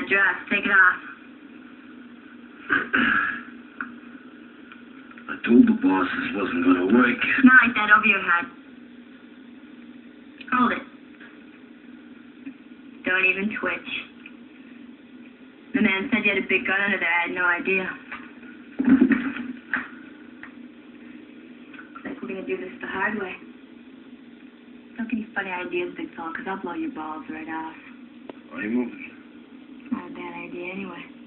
dress. Take it off. I told the boss this wasn't gonna work. Not like that, over your head. Hold it. Don't even twitch. The man said you had a big gun under there. I had no idea. Looks like we're gonna do this the hard way. Don't get any funny ideas, big fella, because I'll blow your balls right off. Why are you moving? Not a bad idea anyway.